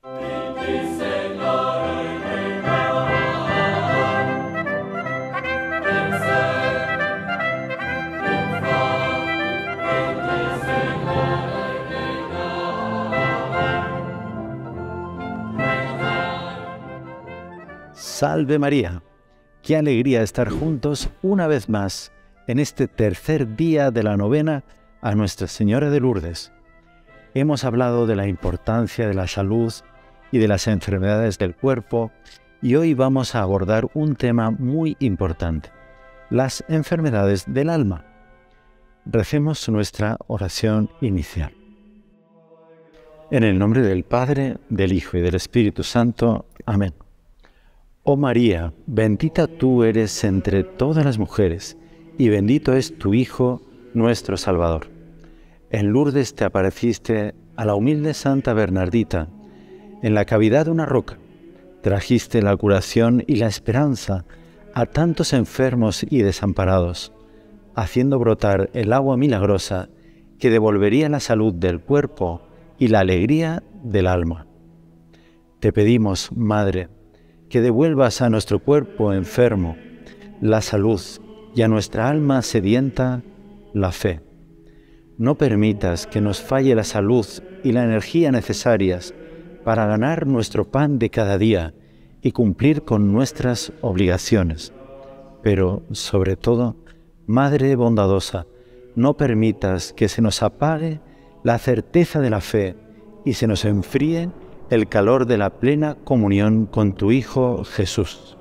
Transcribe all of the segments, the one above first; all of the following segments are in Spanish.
Salve María, qué alegría estar juntos una vez más en este tercer día de la novena a Nuestra Señora de Lourdes. Hemos hablado de la importancia de la salud y de las enfermedades del cuerpo y hoy vamos a abordar un tema muy importante, las enfermedades del alma. Recemos nuestra oración inicial. En el nombre del Padre, del Hijo y del Espíritu Santo. Amén. Oh María, bendita tú eres entre todas las mujeres, y bendito es tu Hijo, nuestro Salvador. En Lourdes te apareciste a la humilde Santa Bernardita, en la cavidad de una roca. Trajiste la curación y la esperanza a tantos enfermos y desamparados, haciendo brotar el agua milagrosa que devolvería la salud del cuerpo y la alegría del alma. Te pedimos, Madre, que devuelvas a nuestro cuerpo enfermo la salud y a nuestra alma sedienta la fe. No permitas que nos falle la salud y la energía necesarias para ganar nuestro pan de cada día y cumplir con nuestras obligaciones. Pero, sobre todo, Madre bondadosa, no permitas que se nos apague la certeza de la fe y se nos enfríe el calor de la plena comunión con tu Hijo Jesús.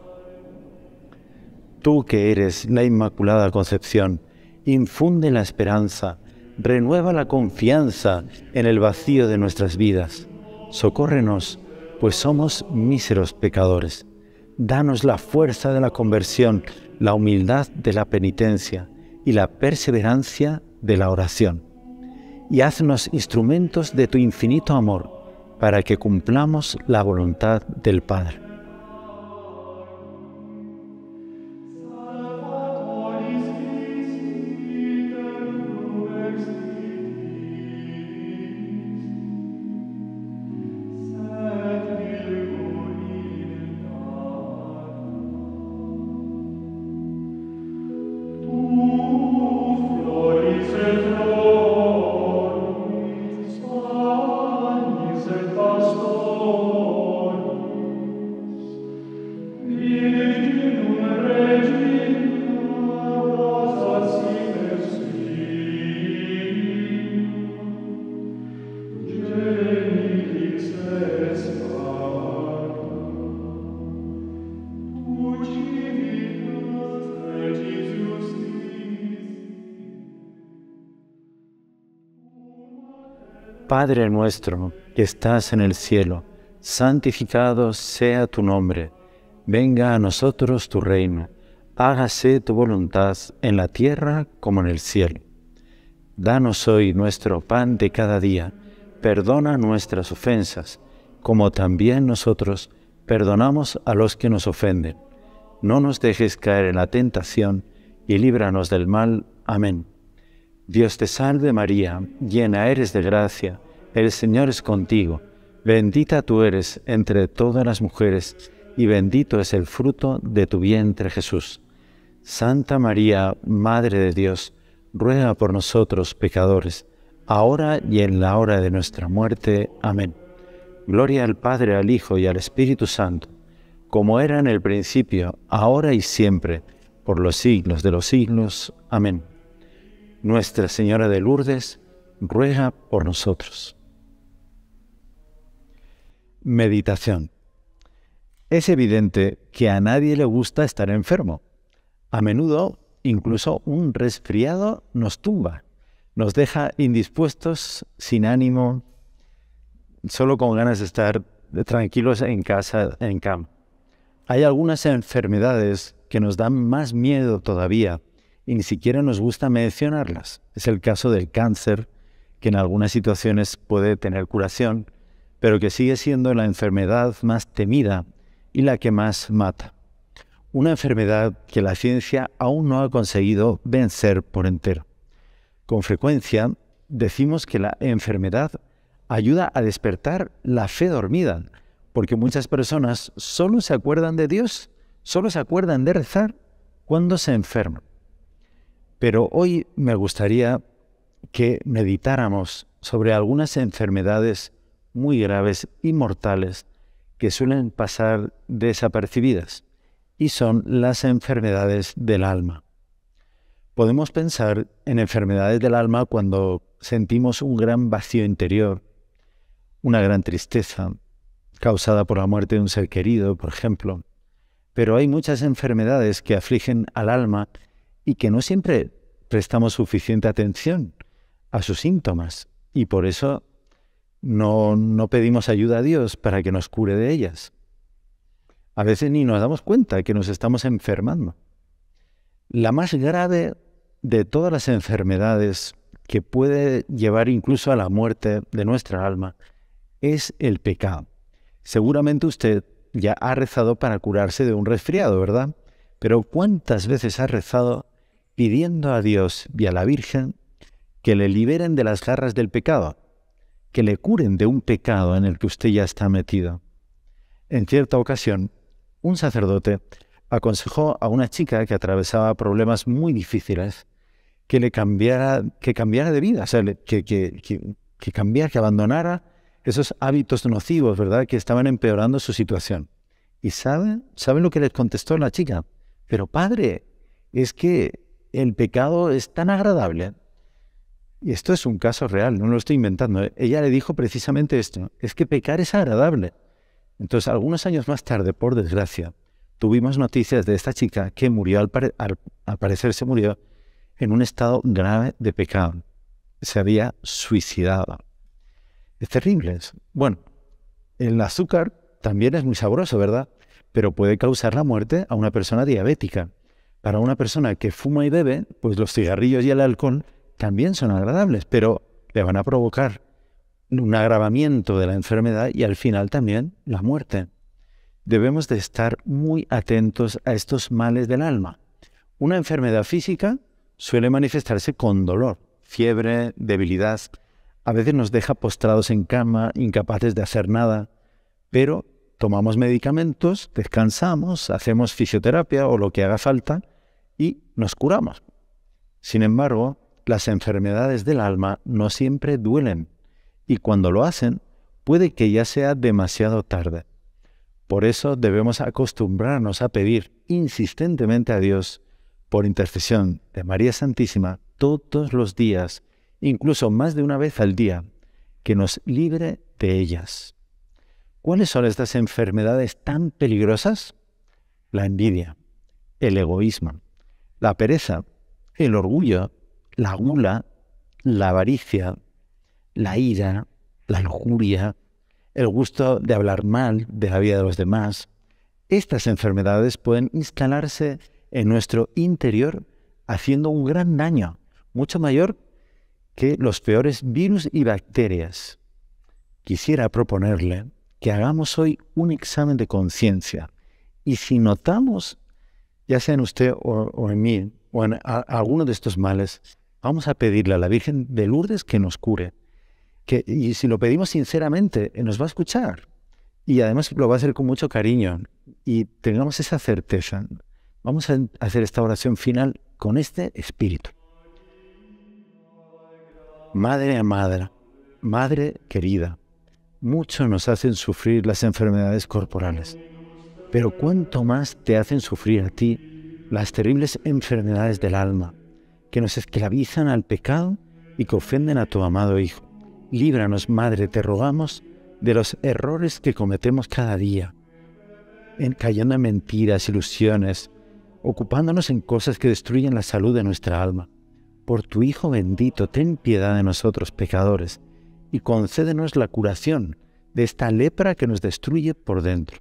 Tú que eres la Inmaculada Concepción, infunde la esperanza, renueva la confianza en el vacío de nuestras vidas. Socórrenos, pues somos míseros pecadores. Danos la fuerza de la conversión, la humildad de la penitencia y la perseverancia de la oración. Y haznos instrumentos de tu infinito amor, para que cumplamos la voluntad del Padre. Padre nuestro, que estás en el cielo, santificado sea tu nombre. Venga a nosotros tu reino. Hágase tu voluntad en la tierra como en el cielo. Danos hoy nuestro pan de cada día. Perdona nuestras ofensas, como también nosotros perdonamos a los que nos ofenden. No nos dejes caer en la tentación y líbranos del mal. Amén. Dios te salve María, llena eres de gracia, el Señor es contigo. Bendita tú eres entre todas las mujeres, y bendito es el fruto de tu vientre Jesús. Santa María, Madre de Dios, ruega por nosotros pecadores, ahora y en la hora de nuestra muerte. Amén. Gloria al Padre, al Hijo y al Espíritu Santo, como era en el principio, ahora y siempre, por los siglos de los siglos. Amén. Nuestra Señora de Lourdes, ruega por nosotros. Meditación. Es evidente que a nadie le gusta estar enfermo. A menudo, incluso un resfriado nos tumba, nos deja indispuestos, sin ánimo, solo con ganas de estar tranquilos en casa, en cama. Hay algunas enfermedades que nos dan más miedo todavía, y ni siquiera nos gusta mencionarlas. Es el caso del cáncer, que en algunas situaciones puede tener curación, pero que sigue siendo la enfermedad más temida y la que más mata. Una enfermedad que la ciencia aún no ha conseguido vencer por entero. Con frecuencia decimos que la enfermedad ayuda a despertar la fe dormida, porque muchas personas solo se acuerdan de Dios, solo se acuerdan de rezar cuando se enferman. Pero hoy me gustaría que meditáramos sobre algunas enfermedades muy graves y mortales que suelen pasar desapercibidas, y son las enfermedades del alma. Podemos pensar en enfermedades del alma cuando sentimos un gran vacío interior, una gran tristeza, causada por la muerte de un ser querido, por ejemplo. Pero hay muchas enfermedades que afligen al alma y que no siempre prestamos suficiente atención a sus síntomas, y por eso no pedimos ayuda a Dios para que nos cure de ellas. A veces ni nos damos cuenta que nos estamos enfermando. La más grave de todas las enfermedades, que puede llevar incluso a la muerte de nuestra alma, es el pecado. Seguramente usted ya ha rezado para curarse de un resfriado, ¿verdad? Pero ¿cuántas veces ha rezado pidiendo a Dios y a la Virgen que le liberen de las garras del pecado, que le curen de un pecado en el que usted ya está metido? En cierta ocasión, un sacerdote aconsejó a una chica que atravesaba problemas muy difíciles que cambiara de vida, o sea, que cambiara, que abandonara esos hábitos nocivos, ¿verdad?, que estaban empeorando su situación. ¿Y saben lo que les contestó la chica? Pero padre, es que el pecado es tan agradable. Y esto es un caso real, no lo estoy inventando. Ella le dijo precisamente esto, es que pecar es agradable. Entonces, algunos años más tarde, por desgracia, tuvimos noticias de esta chica que murió, al parecer se murió en un estado grave de pecado. Se había suicidado. Es terrible eso. Bueno, el azúcar también es muy sabroso, ¿verdad? Pero puede causar la muerte a una persona diabética. Para una persona que fuma y bebe, pues los cigarrillos y el alcohol también son agradables, pero le van a provocar un agravamiento de la enfermedad y al final también la muerte. Debemos de estar muy atentos a estos males del alma. Una enfermedad física suele manifestarse con dolor, fiebre, debilidad. A veces nos deja postrados en cama, incapaces de hacer nada, pero tomamos medicamentos, descansamos, hacemos fisioterapia o lo que haga falta y nos curamos. Sin embargo, las enfermedades del alma no siempre duelen, y cuando lo hacen, puede que ya sea demasiado tarde. Por eso debemos acostumbrarnos a pedir insistentemente a Dios, por intercesión de María Santísima, todos los días, incluso más de una vez al día, que nos libre de ellas. ¿Cuáles son estas enfermedades tan peligrosas? La envidia, el egoísmo, la pereza, el orgullo, la gula, la avaricia, la ira, la lujuria, el gusto de hablar mal de la vida de los demás. Estas enfermedades pueden instalarse en nuestro interior haciendo un gran daño, mucho mayor que los peores virus y bacterias. Quisiera proponerle que hagamos hoy un examen de conciencia, y si notamos, ya sea en usted o en mí, o en alguno de estos males, vamos a pedirle a la Virgen de Lourdes que nos cure. Y si lo pedimos sinceramente, nos va a escuchar. Y además lo va a hacer con mucho cariño. Y tengamos esa certeza. Vamos a hacer esta oración final con este espíritu. Madre amada, Madre querida, mucho nos hacen sufrir las enfermedades corporales, pero cuánto más te hacen sufrir a ti las terribles enfermedades del alma, que nos esclavizan al pecado y que ofenden a tu amado Hijo. Líbranos, Madre, te rogamos, de los errores que cometemos cada día, cayendo en mentiras, ilusiones, ocupándonos en cosas que destruyen la salud de nuestra alma. Por tu Hijo bendito, ten piedad de nosotros, pecadores, y concédenos la curación de esta lepra que nos destruye por dentro.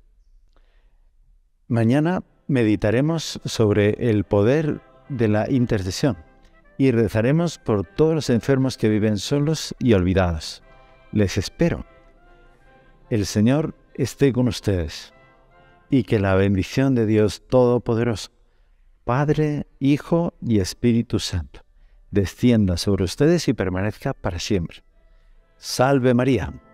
Mañana meditaremos sobre el poder de la intercesión y rezaremos por todos los enfermos que viven solos y olvidados. Les espero. El Señor esté con ustedes y que la bendición de Dios Todopoderoso, Padre, Hijo y Espíritu Santo, descienda sobre ustedes y permanezca para siempre. Salve María.